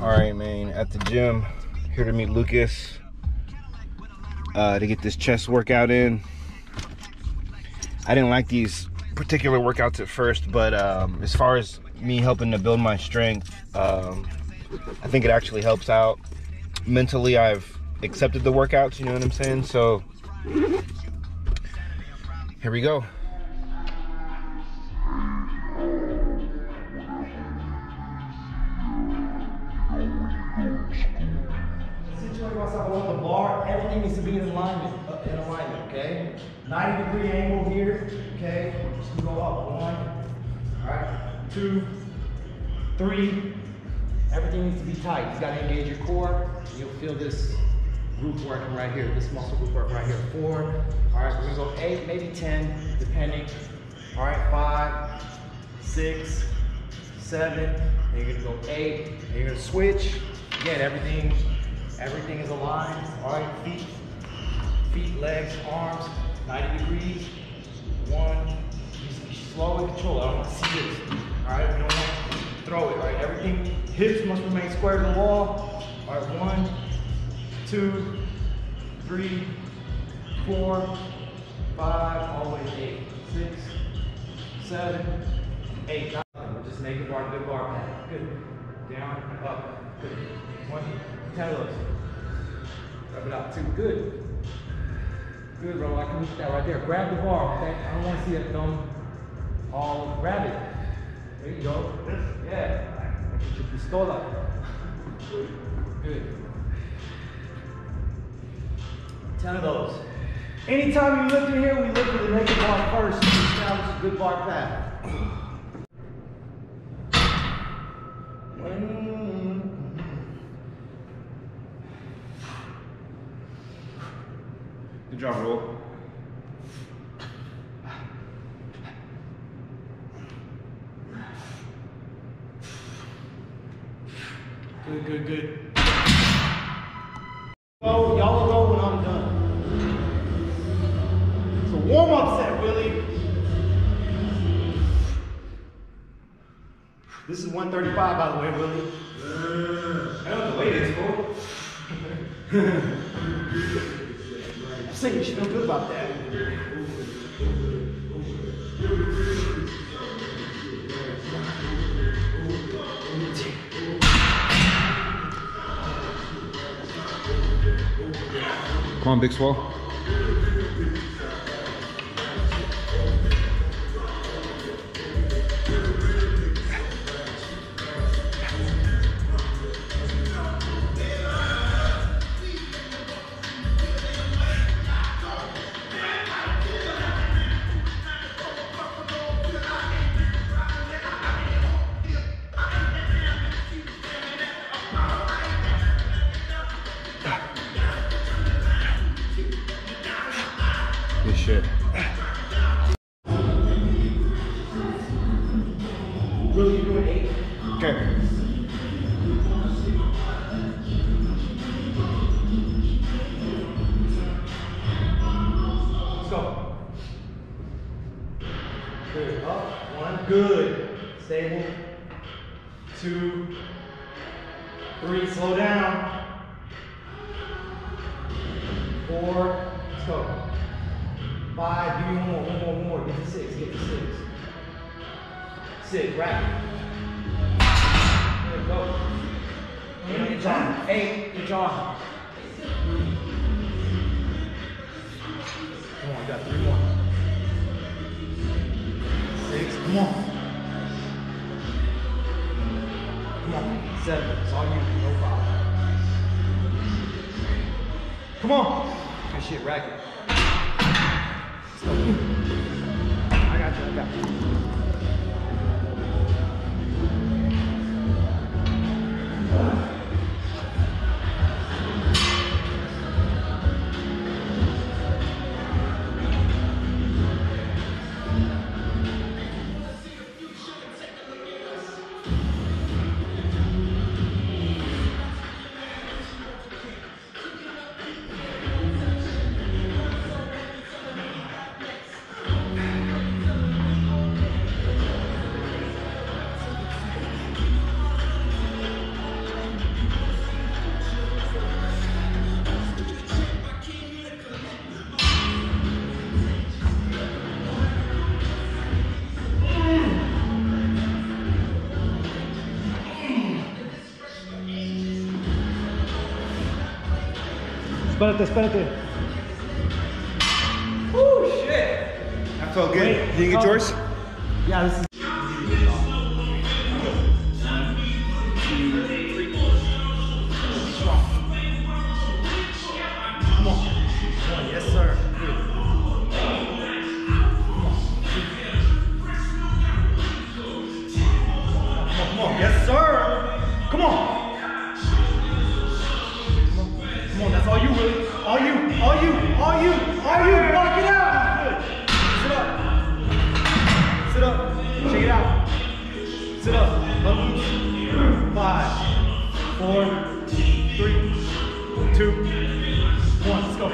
All right, man, at the gym, here to meet Lucas to get this chest workout in. I didn't like these particular workouts at first, but as far as me helping to build my strength, I think it actually helps out. Mentally, I've accepted the workouts, you know what I'm saying? So, here we go. Situate myself along the bar. Everything needs to be in alignment, okay? 90-degree angle here, okay? Just go up. 1, all right, 2, 3. Everything needs to be tight. You gotta engage your core. You'll feel this group working right here, this muscle group working right here. 4, all right, we're gonna go 8, maybe 10, depending. All right, 5, 6, 7, and you're gonna go 8, and you're gonna switch. Again, everything is aligned. All right, feet, legs, arms, 90 degrees. 1, you slow and control. I don't want to see this. All right, we don't want to throw it. All right, everything, hips must remain square to the wall. All right, 1, 2, 3, 4, 5, all the way to 8, 6, 7, 8. We're just making bar, good bar path. Good. Down and up. Good. 20, 10 of those. Rub it out. 2. Good. Good, bro. I can reach that right there. Grab the bar, okay? I don't want to see that thumb all grab it. There you go. Yeah. Get your pistola. Good. 10 of those. Anytime you lift in here, we lift with the naked bar first to establish a good bar path. Good job, Roll. Good, good. Oh, y'all will go when I'm done. It's a warm-up set, Willie. This is 135, by the way, Willie. I know what the weight is, bro. I'm saying you should feel good about that. Come on, Big Swell. Good shit. Really, you're doing 8? Okay. Let's go. Good. Up. 1. Good. Stable. 2, 3. Slow down. 4. Let's go. 5. Give me one more. Get to 6. Get to 6. 6. Rapid. There we go. Good job. 8. Good job. Come on, I got 3 more. 6. Come on. Come on. 7. It's all you. No problem. Come on. Good shit, racket. I got you. espérate. Woo, shit. That felt good. Wait, Did you get yours? Yeah, this is. Come on. Yes, sir. Come on. Yes, sir. Come on. Come on, that's all you, Willie. All you. Knock it out. Good. Sit up. Check it out. Sit up. Let loose. 5, 4, 3, 2, 1. Let's go.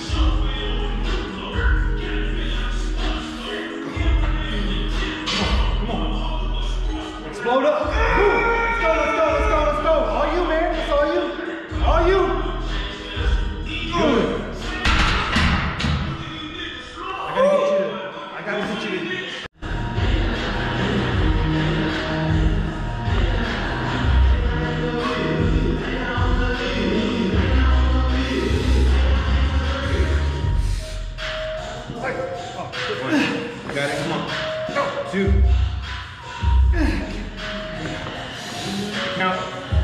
Come on. Explode up. Let's go. All you, man. That's all you. All you. Good. I gotta get you to. Got it, come on. Go. 2. Count.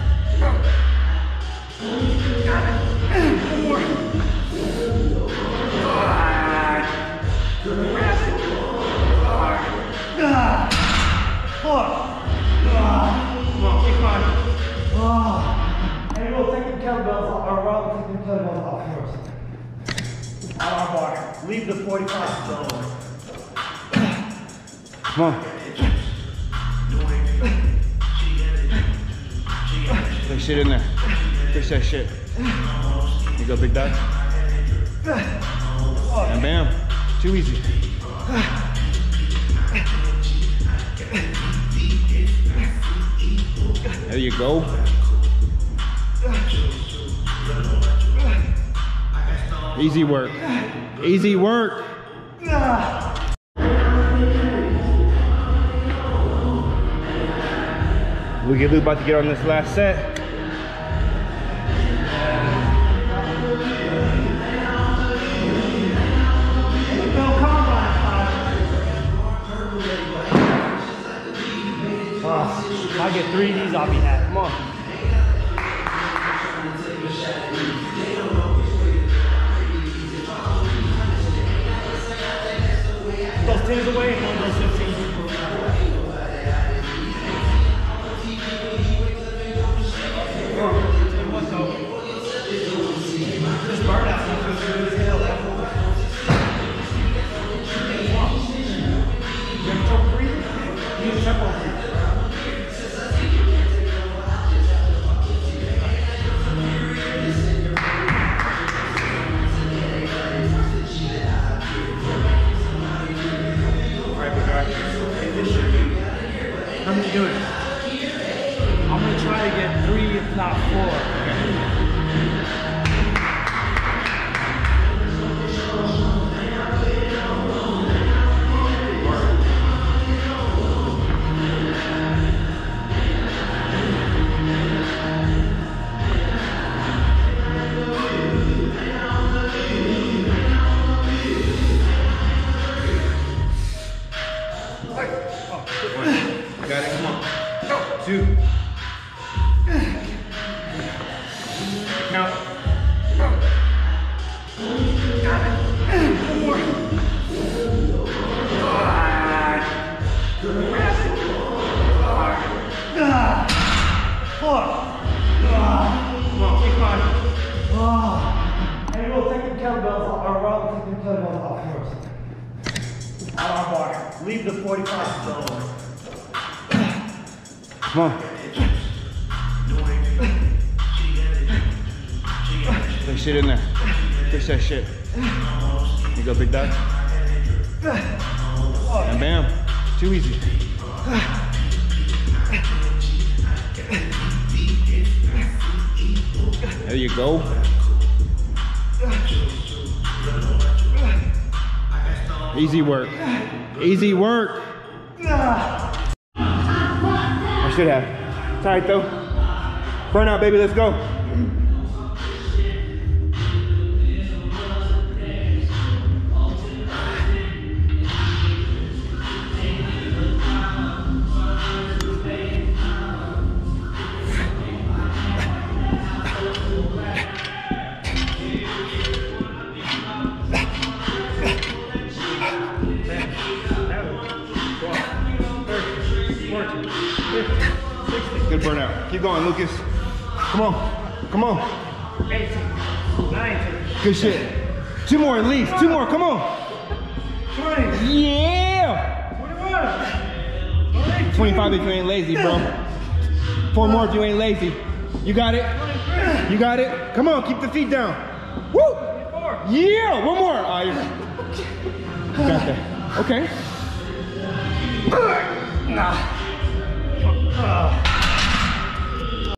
Got it. 1 more. 4. Come on, incline. Hey, we'll take the kettlebells off, or Rob will take the kettlebells off first. Out our bar. Leave the 45 zone. Come on. That shit in there. Push that shit. You go, big dog. And bam. Too easy. There you go. Easy work. Easy work. We're about to get on this last set. If I get 3 of these, I'll be happy. Come on. Those 10s away and one of those 15s. This burnout feels good as hell. You have trouble breathing? You need tempo breathing. How many doing? I'm gonna try to get 3, if not 4. Got it, come on. 2. Count. Got it. 1 more. 4. Come on, keep on. Hey, we'll take the kettlebells off, or Rob will take the kettlebells off first. Out our bar. Leave the 45 zone. Come on. That shit in there. Push that shit. You go, big dog. And bam. Too easy. There you go. Easy work. Easy work. I should have. It's all right though. Burnout, baby, let's go. Keep going, Lucas. Come on. Come on. 18, 19. Good shit. 2 more at least. 2 more. Come on. 20. Yeah. 21. 25 if you ain't lazy, bro. 4 more if you ain't lazy. You got it. You got it. Come on. Keep the feet down. Woo. 24. Yeah. 1 more. You got that. Okay. Nah.